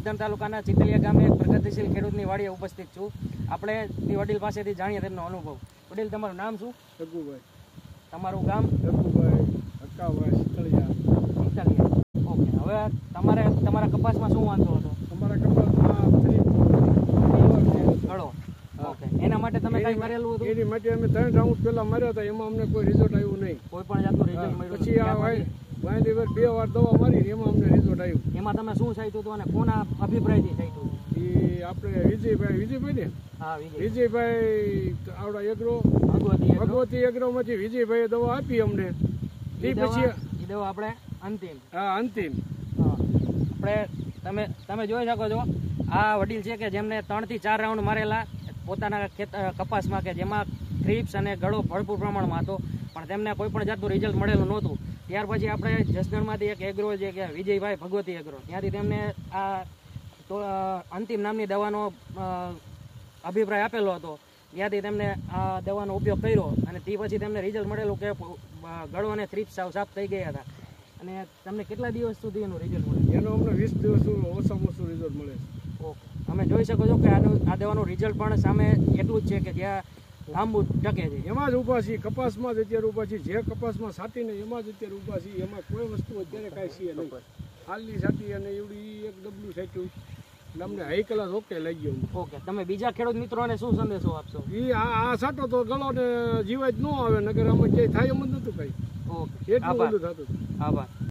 જસદણ તાલુકાના ચિતલિયા ગામે એક પ્રગતિશીલ ખેડૂતની વાડીએ ઉપસ્થિત છું. આપણે તે વડીલ પાસેથી જાણીએ તેમનો અનુભવ. વડીલ, તમારું નામ શું? રઘુભાઈ. તમારું ગામ? રઘુભાઈ હકાભાઈ ચિતલિયા. ઓકે, હવે તમારા કપાસમાં શું વાંધો હતો? અમારા કપાસમાં ગળો. ઓકે, એના માટે તમે કઈ કરેલું હતું? એની માટે અમે 3 રાઉન્ડ પહેલા માર્યા હતા, એમાં અમને કોઈ રિઝલ્ટ આવ્યું નહીં. કોઈ પણ જાતનું રિઝલ્ટ મળ્યું? પછી આ વાયલી 2 વાર દવા મારી, એમાં અમને રિઝલ્ટ આવ્યું. એમાં તમે શું સાચ્યું હતું અને કોના અભિપ્રાયથી સાચ્યું? એ આપણે વિજયભાઈ ને? હા, વિજયભાઈ આવડા એગ્રો ભગવતી એગ્રોમાંથી વિજયભાઈએ દવા આપી અમને. એ પછી એ દવા આપણે અંતિમ. હા, અંતિમ. આપણે તમે જોઈ શકો છો, આ વડીલ છે કે જેમને 3 થી 4 રાઉન્ડ મારેલા પોતાના કપાસમાં, કે જેમાં થ્રિપ્સ અને ગળો ભરપૂર પ્રમાણમાં હતો, પણ તેમને કોઈ પણ જાતનું રિઝલ્ટ મળેલું નહોતું. ત્યાર પછી આપણે જસદણમાંથી એક એગ્રો છે કે વિજયભાઈ ભગવતી એગ્રો, ત્યાંથી તેમને આ અંતિમ નામની દવાનો અભિપ્રાય આપેલો હતો. ત્યાંથી તેમને આ દવાનો ઉપયોગ કર્યો અને તે પછી તેમને રિઝલ્ટ મળેલું કે ગળો અને થ્રિપ્સ સાફ થઈ ગયા હતા. અને તમને કેટલા દિવસ સુધી એનું રિઝલ્ટ મળે? એનો અમને 20 દિવસ ઓછામાં ઓછું રિઝલ્ટ મળે છે. ઓકે, તમે જોઈ શકો છો કે આ દવાનું રિઝલ્ટ પણ સામે એટલું જ છે કે જ્યાં લાંબુ ટકે છે. એમાં જ ઊભા છીએ, કપાસમાં જ અત્યારે ઊભા છીએ. જે કપાસમાં સાટીને એમાં જ અત્યારે ઊભા છીએ. એમાં કોઈ વસ્તુ અત્યારે કાંઈ છીએ નહીં. હાલની સાટી અને એવડી એક ડબલું સાટ્યું એટલે અમને હાઈ ક્લાસ ઓકે લઈ ગયો. ઓકે, તમે બીજા ખેડૂત મિત્રોને શું સંદેશો આપશો? એ આ સાટો તો ગળો ને જીવાય જ ન આવે, નગર આમાં ક્યાંય થાય એમ જ નતું કઈ. ઓકે, એટલું બધું થતું. આભાર.